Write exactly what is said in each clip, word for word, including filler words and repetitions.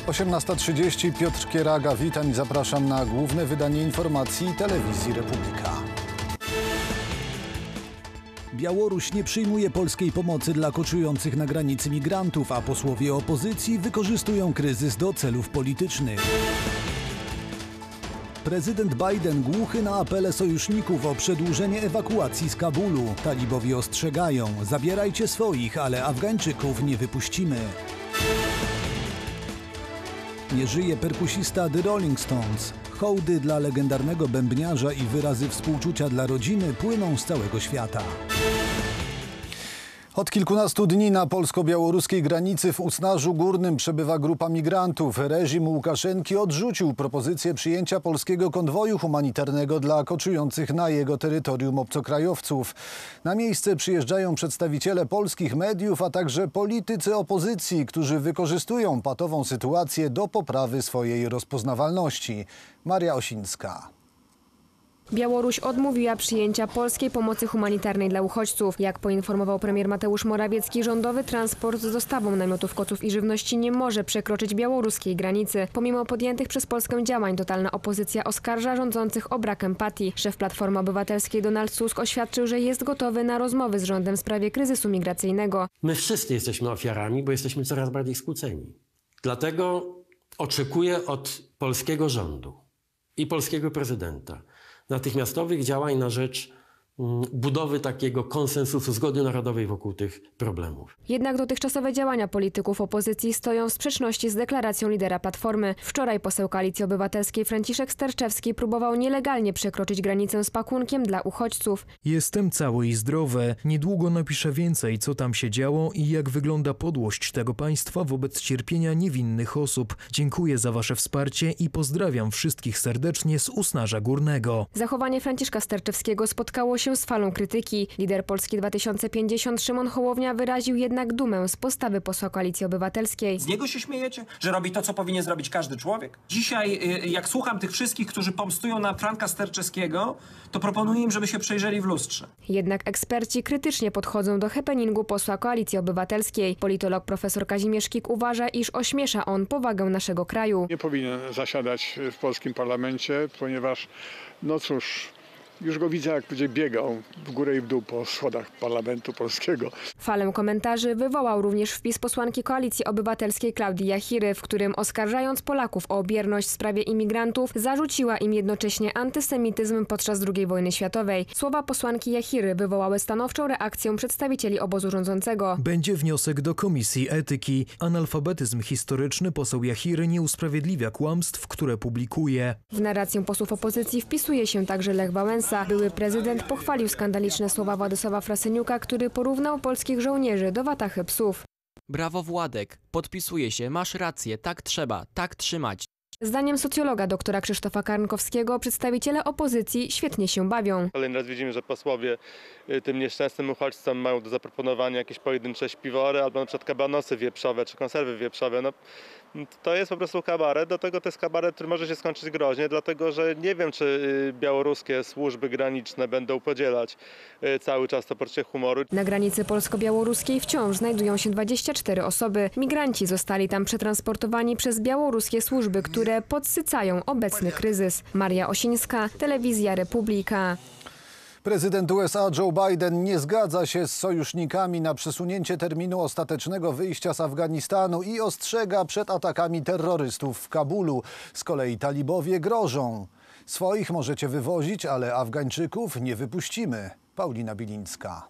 osiemnasta trzydzieści, Piotr Kieraga, witam i zapraszam na główne wydanie informacji Telewizji Republika. Białoruś nie przyjmuje polskiej pomocy dla koczujących na granicy migrantów, a posłowie opozycji wykorzystują kryzys do celów politycznych. Prezydent Biden głuchy na apele sojuszników o przedłużenie ewakuacji z Kabulu. Talibowie ostrzegają: zabierajcie swoich, ale Afgańczyków nie wypuścimy. Nie żyje perkusista The Rolling Stones. Hołdy dla legendarnego bębniarza i wyrazy współczucia dla rodziny płyną z całego świata. Od kilkunastu dni na polsko-białoruskiej granicy w Usnarzu Górnym przebywa grupa migrantów. Reżim Łukaszenki odrzucił propozycję przyjęcia polskiego konwoju humanitarnego dla koczujących na jego terytorium obcokrajowców. Na miejsce przyjeżdżają przedstawiciele polskich mediów, a także politycy opozycji, którzy wykorzystują patową sytuację do poprawy swojej rozpoznawalności. Maria Osińska. Białoruś odmówiła przyjęcia polskiej pomocy humanitarnej dla uchodźców. Jak poinformował premier Mateusz Morawiecki, rządowy transport z dostawą namiotów, koców i żywności nie może przekroczyć białoruskiej granicy. Pomimo podjętych przez Polskę działań, totalna opozycja oskarża rządzących o brak empatii. Szef Platformy Obywatelskiej Donald Tusk oświadczył, że jest gotowy na rozmowy z rządem w sprawie kryzysu migracyjnego. My wszyscy jesteśmy ofiarami, bo jesteśmy coraz bardziej skłóceni. Dlatego oczekuję od polskiego rządu i polskiego prezydenta natychmiastowych działań na rzecz budowy takiego konsensusu, zgody narodowej wokół tych problemów. Jednak dotychczasowe działania polityków opozycji stoją w sprzeczności z deklaracją lidera Platformy. Wczoraj poseł Koalicji Obywatelskiej Franciszek Sterczewski próbował nielegalnie przekroczyć granicę z pakunkiem dla uchodźców. Jestem cały i zdrowy. Niedługo napiszę więcej, co tam się działo i jak wygląda podłość tego państwa wobec cierpienia niewinnych osób. Dziękuję za wasze wsparcie i pozdrawiam wszystkich serdecznie z Usnarza Górnego. Zachowanie Franciszka Sterczewskiego spotkało się z falą krytyki. Lider Polski dwa tysiące pięćdziesiąt Szymon Hołownia wyraził jednak dumę z postawy posła Koalicji Obywatelskiej. Z niego się śmiejecie? Że robi to, co powinien zrobić każdy człowiek? Dzisiaj, jak słucham tych wszystkich, którzy pomstują na Franka Sterczewskiego, to proponuję im, żeby się przejrzeli w lustrze. Jednak eksperci krytycznie podchodzą do happeningu posła Koalicji Obywatelskiej. Politolog profesor Kazimierz Kik uważa, iż ośmiesza on powagę naszego kraju. Nie powinien zasiadać w polskim parlamencie, ponieważ, no cóż, już go widzę, jak będzie biegał w górę i w dół po schodach parlamentu polskiego. Falę komentarzy wywołał również wpis posłanki Koalicji Obywatelskiej Klaudii Jachiry, w którym oskarżając Polaków o bierność w sprawie imigrantów, zarzuciła im jednocześnie antysemityzm podczas drugiej wojny światowej. Słowa posłanki Jachiry wywołały stanowczą reakcję przedstawicieli obozu rządzącego. Będzie wniosek do Komisji Etyki. Analfabetyzm historyczny poseł Jachiry nie usprawiedliwia kłamstw, które publikuje. W narrację posłów opozycji wpisuje się także Lech Wałęsa. Były prezydent pochwalił skandaliczne słowa Władysława Frasyniuka, który porównał polskich żołnierzy do watachy psów. Brawo Władek, podpisuje się, masz rację, tak trzeba, tak trzymać. Zdaniem socjologa doktora Krzysztofa Karnkowskiego przedstawiciele opozycji świetnie się bawią. Kolejny raz widzimy, że posłowie tym nieszczęsnym uchodźcom mają do zaproponowania jakieś pojedyncze śpiwory albo na przykład kabanosy wieprzowe czy konserwy wieprzowe. No, to jest po prostu kabaret, do tego to jest kabaret, który może się skończyć groźnie, dlatego że nie wiem, czy białoruskie służby graniczne będą podzielać cały czas to poczucie humoru. Na granicy polsko-białoruskiej wciąż znajdują się dwadzieścia cztery osoby. Migranci zostali tam przetransportowani przez białoruskie służby, które podsycają obecny kryzys. Maria Osińska, Telewizja Republika. Prezydent U S A Joe Biden nie zgadza się z sojusznikami na przesunięcie terminu ostatecznego wyjścia z Afganistanu i ostrzega przed atakami terrorystów w Kabulu. Z kolei talibowie grożą: swoich możecie wywozić, ale Afgańczyków nie wypuścimy. Paulina Bilińska.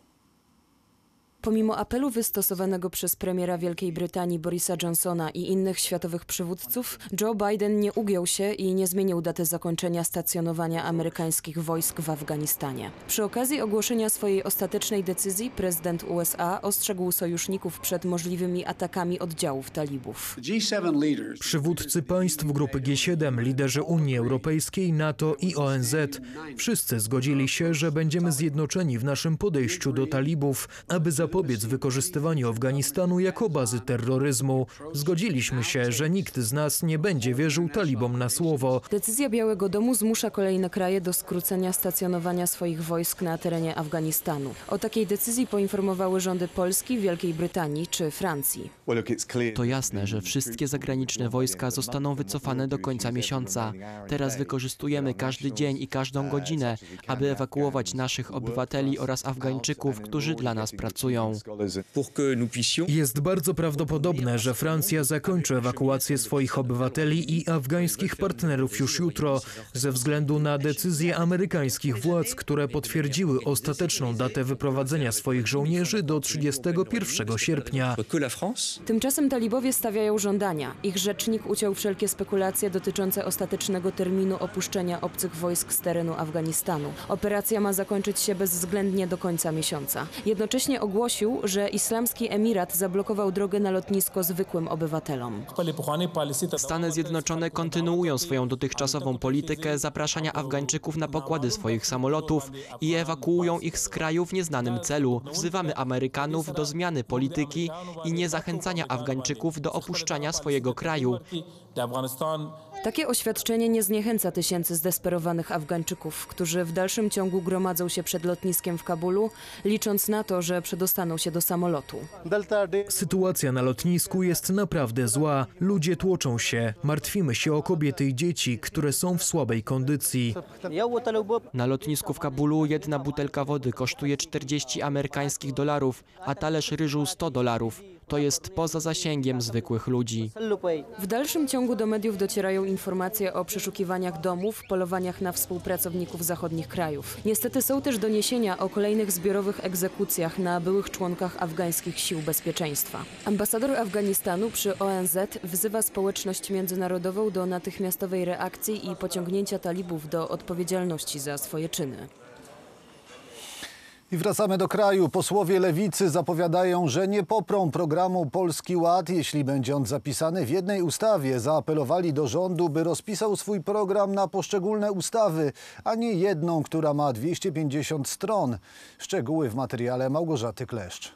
Pomimo apelu wystosowanego przez premiera Wielkiej Brytanii Borisa Johnsona i innych światowych przywódców, Joe Biden nie ugiął się i nie zmienił daty zakończenia stacjonowania amerykańskich wojsk w Afganistanie. Przy okazji ogłoszenia swojej ostatecznej decyzji prezydent U S A ostrzegł sojuszników przed możliwymi atakami oddziałów talibów. Przywódcy państw grupy G siedem, liderzy Unii Europejskiej, NATO i O N Z wszyscy zgodzili się, że będziemy zjednoczeni w naszym podejściu do talibów, aby zapewnić zapobiec wykorzystywaniu Afganistanu jako bazy terroryzmu. Zgodziliśmy się, że nikt z nas nie będzie wierzył talibom na słowo. Decyzja Białego Domu zmusza kolejne kraje do skrócenia stacjonowania swoich wojsk na terenie Afganistanu. O takiej decyzji poinformowały rządy Polski, Wielkiej Brytanii czy Francji. To jasne, że wszystkie zagraniczne wojska zostaną wycofane do końca miesiąca. Teraz wykorzystujemy każdy dzień i każdą godzinę, aby ewakuować naszych obywateli oraz Afgańczyków, którzy dla nas pracują. Jest bardzo prawdopodobne, że Francja zakończy ewakuację swoich obywateli i afgańskich partnerów już jutro, ze względu na decyzje amerykańskich władz, które potwierdziły ostateczną datę wyprowadzenia swoich żołnierzy do trzydziestego pierwszego sierpnia. Tymczasem talibowie stawiają żądania. Ich rzecznik uciął wszelkie spekulacje dotyczące ostatecznego terminu opuszczenia obcych wojsk z terenu Afganistanu. Operacja ma zakończyć się bezwzględnie do końca miesiąca. Jednocześnie ogłosił, że Islamski Emirat zablokował drogę na lotnisko zwykłym obywatelom. Stany Zjednoczone kontynuują swoją dotychczasową politykę zapraszania Afgańczyków na pokłady swoich samolotów i ewakuują ich z kraju w nieznanym celu. Wzywamy Amerykanów do zmiany polityki i nie zachęcania Afgańczyków do opuszczania swojego kraju. Takie oświadczenie nie zniechęca tysięcy zdesperowanych Afgańczyków, którzy w dalszym ciągu gromadzą się przed lotniskiem w Kabulu, licząc na to, że przedostaną się do samolotu. Sytuacja na lotnisku jest naprawdę zła. Ludzie tłoczą się. Martwimy się o kobiety i dzieci, które są w słabej kondycji. Na lotnisku w Kabulu jedna butelka wody kosztuje czterdzieści amerykańskich dolarów, a talerz ryżu sto dolarów. To jest poza zasięgiem zwykłych ludzi. W dalszym ciągu do mediów docierają informacje o przeszukiwaniach domów, polowaniach na współpracowników zachodnich krajów. Niestety są też doniesienia o kolejnych zbiorowych egzekucjach na byłych członkach afgańskich sił bezpieczeństwa. Ambasador Afganistanu przy O N Z wzywa społeczność międzynarodową do natychmiastowej reakcji i pociągnięcia talibów do odpowiedzialności za swoje czyny. I wracamy do kraju. Posłowie Lewicy zapowiadają, że nie poprą programu Polski Ład, jeśli będzie on zapisany w jednej ustawie. Zaapelowali do rządu, by rozpisał swój program na poszczególne ustawy, a nie jedną, która ma dwieście pięćdziesiąt stron. Szczegóły w materiale Małgorzaty Kleszcz.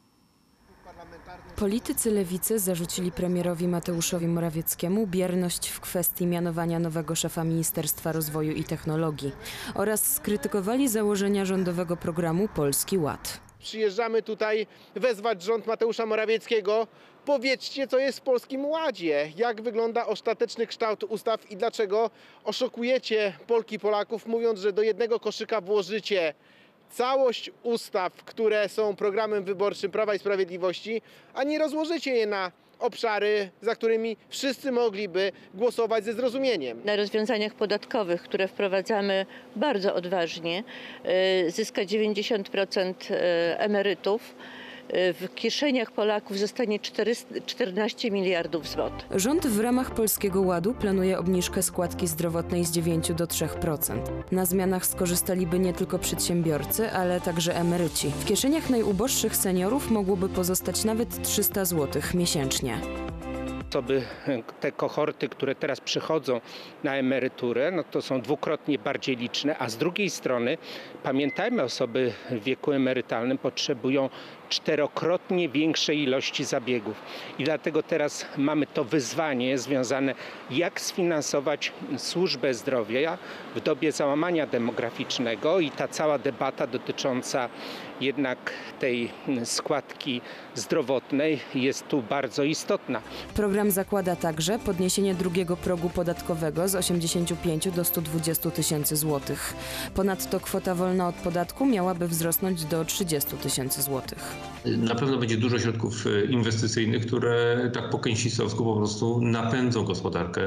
Politycy Lewicy zarzucili premierowi Mateuszowi Morawieckiemu bierność w kwestii mianowania nowego szefa Ministerstwa Rozwoju i Technologii oraz skrytykowali założenia rządowego programu Polski Ład. Przyjeżdżamy tutaj wezwać rząd Mateusza Morawieckiego. Powiedzcie, co jest w Polskim Ładzie, jak wygląda ostateczny kształt ustaw i dlaczego oszukujecie Polki i Polaków, mówiąc, że do jednego koszyka włożycie całość ustaw, które są programem wyborczym Prawa i Sprawiedliwości, a nie rozłożycie je na obszary, za którymi wszyscy mogliby głosować ze zrozumieniem. Na rozwiązaniach podatkowych, które wprowadzamy bardzo odważnie, zyska dziewięćdziesiąt procent emerytów. W kieszeniach Polaków zostanie czternaście miliardów złotych. Rząd w ramach Polskiego Ładu planuje obniżkę składki zdrowotnej z dziewięciu do trzech procent. Na zmianach skorzystaliby nie tylko przedsiębiorcy, ale także emeryci. W kieszeniach najuboższych seniorów mogłoby pozostać nawet trzysta złotych miesięcznie. Osoby, te kohorty, które teraz przychodzą na emeryturę, no to są dwukrotnie bardziej liczne, a z drugiej strony pamiętajmy, osoby w wieku emerytalnym potrzebują czterokrotnie większej ilości zabiegów. I dlatego teraz mamy to wyzwanie związane, jak sfinansować służbę zdrowia w dobie załamania demograficznego i ta cała debata dotycząca jednak tej składki zdrowotnej jest tu bardzo istotna. Program zakłada także podniesienie drugiego progu podatkowego z osiemdziesięciu pięciu do stu dwudziestu tysięcy złotych. Ponadto kwota wolna od podatku miałaby wzrosnąć do trzydziestu tysięcy złotych. Na pewno będzie dużo środków inwestycyjnych, które tak po keynesistowsku po prostu napędzą gospodarkę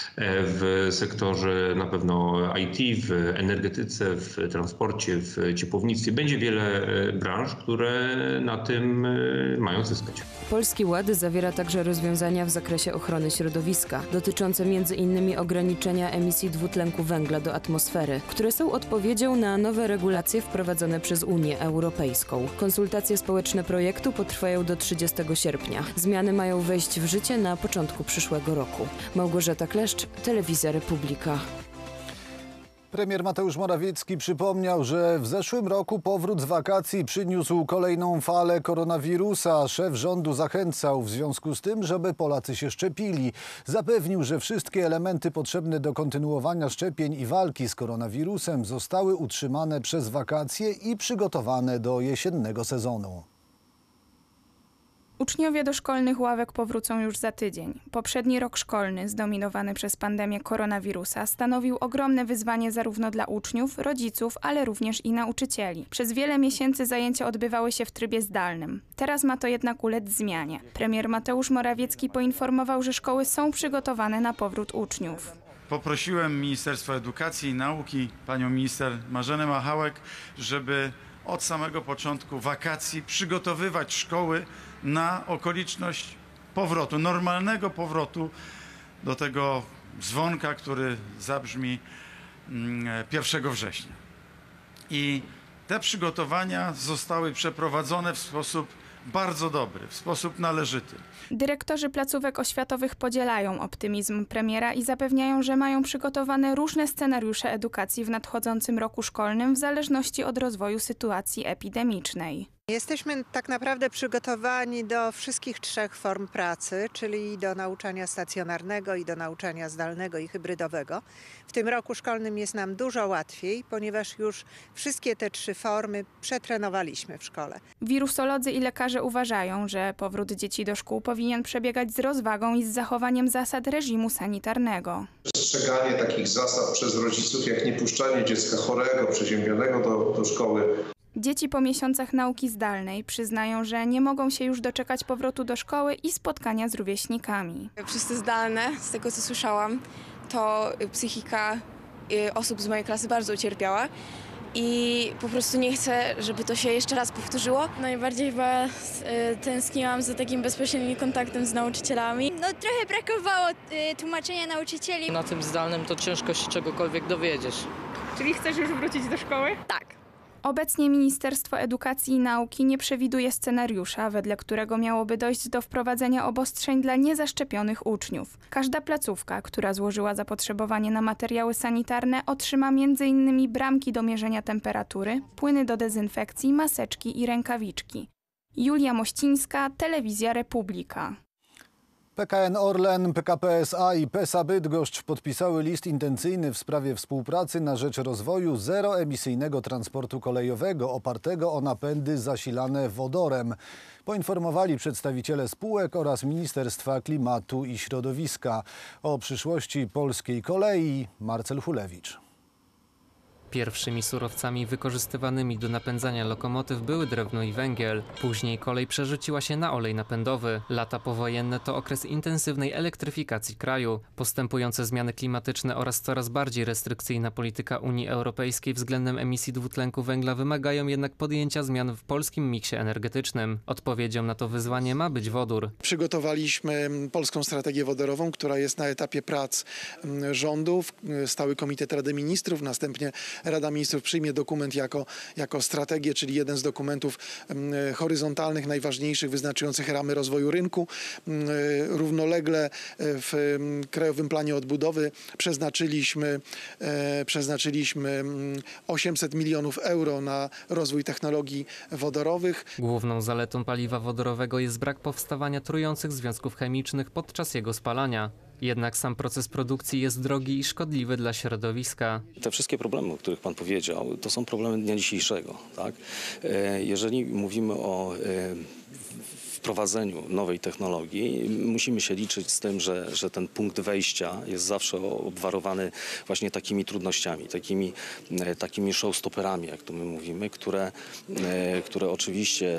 w sektorze na pewno I T, w energetyce, w transporcie, w ciepłownictwie. Będzie wiele branż, które na tym mają zyskać. Polski Ład zawiera także rozwiązania w zakresie ochrony środowiska, dotyczące między innymi ograniczenia emisji dwutlenku węgla do atmosfery, które są odpowiedzią na nowe regulacje wprowadzone przez Unię Europejską. Konsultacje społeczne projektu potrwają do trzydziestego sierpnia. Zmiany mają wejść w życie na początku przyszłego roku. Małgorzata Kleszcz, Telewizja Republika. Premier Mateusz Morawiecki przypomniał, że w zeszłym roku powrót z wakacji przyniósł kolejną falę koronawirusa. Szef rządu zachęcał w związku z tym, żeby Polacy się szczepili. Zapewnił, że wszystkie elementy potrzebne do kontynuowania szczepień i walki z koronawirusem zostały utrzymane przez wakacje i przygotowane do jesiennego sezonu. Uczniowie do szkolnych ławek powrócą już za tydzień. Poprzedni rok szkolny, zdominowany przez pandemię koronawirusa, stanowił ogromne wyzwanie zarówno dla uczniów, rodziców, ale również i nauczycieli. Przez wiele miesięcy zajęcia odbywały się w trybie zdalnym. Teraz ma to jednak ulec zmianie. Premier Mateusz Morawiecki poinformował, że szkoły są przygotowane na powrót uczniów. Poprosiłem Ministerstwo Edukacji i Nauki, panią minister Marzenę Machałek, żeby od samego początku wakacji przygotowywać szkoły na okoliczność powrotu, normalnego powrotu do tego dzwonka, który zabrzmi pierwszego września. I te przygotowania zostały przeprowadzone w sposób bardzo dobry, w sposób należyty. Dyrektorzy placówek oświatowych podzielają optymizm premiera i zapewniają, że mają przygotowane różne scenariusze edukacji w nadchodzącym roku szkolnym w zależności od rozwoju sytuacji epidemicznej. Jesteśmy tak naprawdę przygotowani do wszystkich trzech form pracy, czyli do nauczania stacjonarnego i do nauczania zdalnego i hybrydowego. W tym roku szkolnym jest nam dużo łatwiej, ponieważ już wszystkie te trzy formy przetrenowaliśmy w szkole. Wirusolodzy i lekarze uważają, że powrót dzieci do szkół powinien przebiegać z rozwagą i z zachowaniem zasad reżimu sanitarnego. Przestrzeganie takich zasad przez rodziców, jak niepuszczanie dziecka chorego, przeziębionego do, do szkoły. Dzieci po miesiącach nauki zdalnej przyznają, że nie mogą się już doczekać powrotu do szkoły i spotkania z rówieśnikami. Przez te zdalne, z tego co słyszałam, to psychika osób z mojej klasy bardzo ucierpiała i po prostu nie chcę, żeby to się jeszcze raz powtórzyło. Najbardziej chyba tęskniłam za takim bezpośrednim kontaktem z nauczycielami. No trochę brakowało tłumaczenia nauczycieli. Na tym zdalnym to ciężko się czegokolwiek dowiedzieć. Czyli chcesz już wrócić do szkoły? Tak. Obecnie Ministerstwo Edukacji i Nauki nie przewiduje scenariusza, wedle którego miałoby dojść do wprowadzenia obostrzeń dla niezaszczepionych uczniów. Każda placówka, która złożyła zapotrzebowanie na materiały sanitarne, otrzyma między innymi bramki do mierzenia temperatury, płyny do dezynfekcji, maseczki i rękawiczki. Julia Mościńska, Telewizja Republika. P K N Orlen, P K P S A i PESA Bydgoszcz podpisały list intencyjny w sprawie współpracy na rzecz rozwoju zeroemisyjnego transportu kolejowego opartego o napędy zasilane wodorem. Poinformowali przedstawiciele spółek oraz Ministerstwa Klimatu i Środowiska. O przyszłości polskiej kolei Marcel Hulewicz. Pierwszymi surowcami wykorzystywanymi do napędzania lokomotyw były drewno i węgiel. Później kolej przerzuciła się na olej napędowy. Lata powojenne to okres intensywnej elektryfikacji kraju. Postępujące zmiany klimatyczne oraz coraz bardziej restrykcyjna polityka Unii Europejskiej względem emisji dwutlenku węgla wymagają jednak podjęcia zmian w polskim miksie energetycznym. Odpowiedzią na to wyzwanie ma być wodór. Przygotowaliśmy polską strategię wodorową, która jest na etapie prac rządów. Stały Komitet Rady Ministrów, następnie Rada Ministrów przyjmie dokument jako, jako strategię, czyli jeden z dokumentów horyzontalnych, najważniejszych, wyznaczających ramy rozwoju rynku. Równolegle w Krajowym Planie Odbudowy przeznaczyliśmy, przeznaczyliśmy osiemset milionów euro na rozwój technologii wodorowych. Główną zaletą paliwa wodorowego jest brak powstawania trujących związków chemicznych podczas jego spalania. Jednak sam proces produkcji jest drogi i szkodliwy dla środowiska. Te wszystkie problemy, o których pan powiedział, to są problemy dnia dzisiejszego. Tak? Jeżeli mówimy o wprowadzeniu nowej technologii, musimy się liczyć z tym, że, że ten punkt wejścia jest zawsze obwarowany właśnie takimi trudnościami, takimi, takimi showstopperami, jak to my mówimy, które, które oczywiście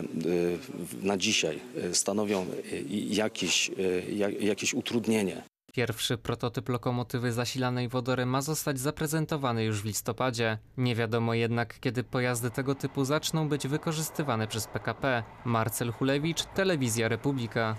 na dzisiaj stanowią jakieś, jakieś utrudnienie. Pierwszy prototyp lokomotywy zasilanej wodorem ma zostać zaprezentowany już w listopadzie. Nie wiadomo jednak, kiedy pojazdy tego typu zaczną być wykorzystywane przez P K P. Marcel Hulewicz, Telewizja Republika.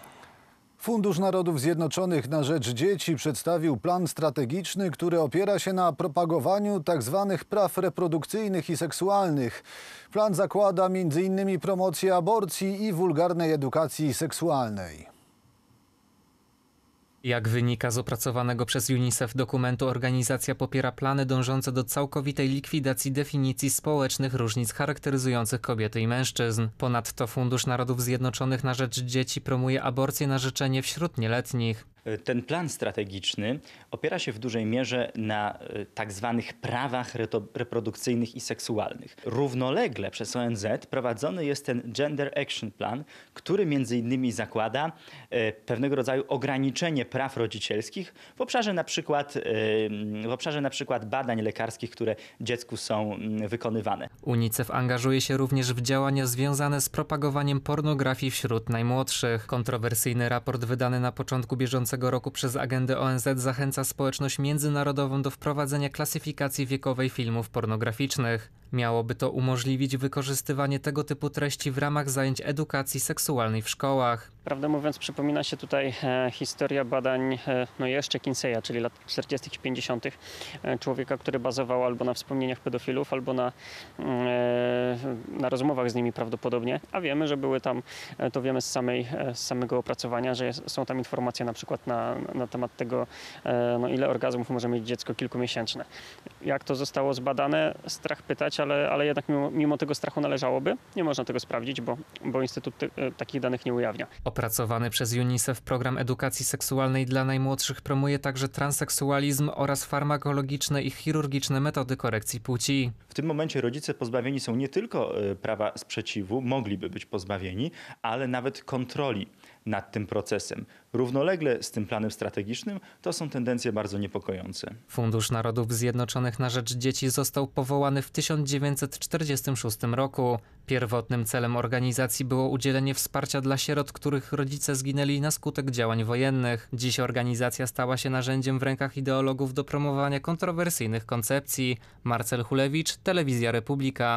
Fundusz Narodów Zjednoczonych na rzecz dzieci przedstawił plan strategiczny, który opiera się na propagowaniu tzw. praw reprodukcyjnych i seksualnych. Plan zakłada między innymi promocję aborcji i wulgarnej edukacji seksualnej. Jak wynika z opracowanego przez UNICEF dokumentu, organizacja popiera plany dążące do całkowitej likwidacji definicji społecznych różnic charakteryzujących kobiety i mężczyzn. Ponadto Fundusz Narodów Zjednoczonych na rzecz Dzieci promuje aborcję na życzenie wśród nieletnich. Ten plan strategiczny opiera się w dużej mierze na tak zwanych prawach reprodukcyjnych i seksualnych. Równolegle przez O N Z prowadzony jest ten Gender Action Plan, który między innymi zakłada pewnego rodzaju ograniczenie praw rodzicielskich w obszarze na przykład, w obszarze na przykład badań lekarskich, które dziecku są wykonywane. UNICEF angażuje się również w działania związane z propagowaniem pornografii wśród najmłodszych. Kontrowersyjny raport wydany na początku bieżącego roku przez agendę O N Z zachęca społeczność międzynarodową do wprowadzenia klasyfikacji wiekowej filmów pornograficznych. Miałoby to umożliwić wykorzystywanie tego typu treści w ramach zajęć edukacji seksualnej w szkołach. Prawdę mówiąc, przypomina się tutaj e, historia badań e, no jeszcze Kinseya, czyli lat czterdziestych i pięćdziesiątych. E, człowieka, który bazował albo na wspomnieniach pedofilów, albo na, e, na rozmowach z nimi prawdopodobnie. A wiemy, że były tam, e, to wiemy z, samej, e, z samego opracowania, że jest, są tam informacje na przykład na, na temat tego, e, no, ile orgazmów może mieć dziecko kilkumiesięczne. Jak to zostało zbadane? Strach pytać, ale, ale jednak mimo, mimo tego strachu należałoby. Nie można tego sprawdzić, bo, bo Instytut ty, e, takich danych nie ujawnia. Opracowany przez UNICEF program edukacji seksualnej dla najmłodszych promuje także transseksualizm oraz farmakologiczne i chirurgiczne metody korekcji płci. W tym momencie rodzice pozbawieni są nie tylko prawa sprzeciwu, mogliby być pozbawieni, ale nawet kontroli nad tym procesem. Równolegle z tym planem strategicznym to są tendencje bardzo niepokojące. Fundusz Narodów Zjednoczonych na rzecz Dzieci został powołany w tysiąc dziewięćset czterdziestym szóstym roku. Pierwotnym celem organizacji było udzielenie wsparcia dla sierot, których rodzice zginęli na skutek działań wojennych. Dziś organizacja stała się narzędziem w rękach ideologów do promowania kontrowersyjnych koncepcji. Marcel Hulewicz, Telewizja Republika.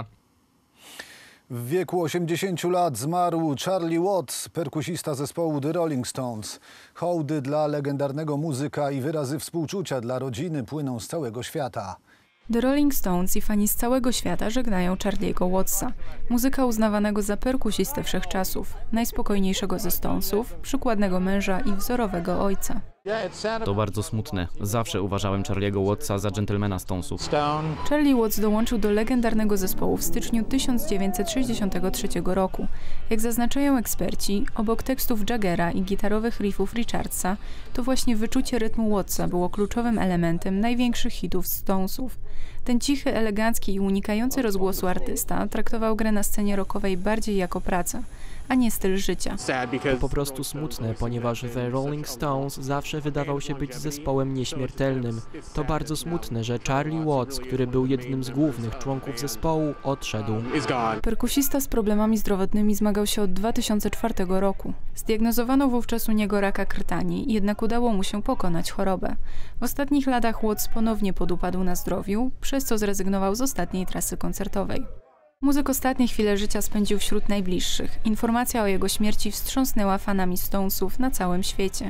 W wieku osiemdziesięciu lat zmarł Charlie Watts, perkusista zespołu The Rolling Stones. Hołdy dla legendarnego muzyka i wyrazy współczucia dla rodziny płyną z całego świata. The Rolling Stones i fani z całego świata żegnają Charlie'ego Wattsa, muzyka uznawanego za perkusistę wszechczasów, najspokojniejszego ze Stonesów, przykładnego męża i wzorowego ojca. To bardzo smutne. Zawsze uważałem Charlie'ego Wattsa za dżentelmena Stonesów. Charlie Watts dołączył do legendarnego zespołu w styczniu tysiąc dziewięćset sześćdziesiątego trzeciego roku. Jak zaznaczają eksperci, obok tekstów Jaggera i gitarowych riffów Richardsa, to właśnie wyczucie rytmu Wattsa było kluczowym elementem największych hitów Stonesów. Ten cichy, elegancki i unikający rozgłosu artysta traktował grę na scenie rockowej bardziej jako pracę, a nie styl życia. To po prostu smutne, ponieważ The Rolling Stones zawsze wydawał się być zespołem nieśmiertelnym. To bardzo smutne, że Charlie Watts, który był jednym z głównych członków zespołu, odszedł. Perkusista z problemami zdrowotnymi zmagał się od dwa tysiące czwartego roku. Zdiagnozowano wówczas u niego raka krtani, jednak udało mu się pokonać chorobę. W ostatnich latach Watts ponownie podupadł na zdrowiu, przez co zrezygnował z ostatniej trasy koncertowej. Muzyk ostatnie chwile życia spędził wśród najbliższych. Informacja o jego śmierci wstrząsnęła fanami Stonesów na całym świecie.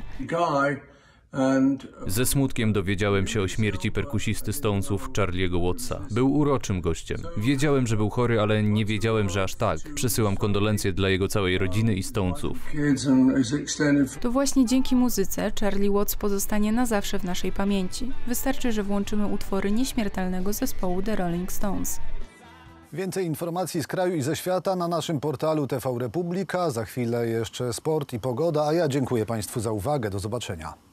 Ze smutkiem dowiedziałem się o śmierci perkusisty Stonesów Charlie'ego Wattsa. Był uroczym gościem. Wiedziałem, że był chory, ale nie wiedziałem, że aż tak. Przesyłam kondolencje dla jego całej rodziny i Stonesów. To właśnie dzięki muzyce Charlie Watts pozostanie na zawsze w naszej pamięci. Wystarczy, że włączymy utwory nieśmiertelnego zespołu The Rolling Stones. Więcej informacji z kraju i ze świata na naszym portalu T V Republika. Za chwilę jeszcze sport i pogoda, a ja dziękuję Państwu za uwagę. Do zobaczenia.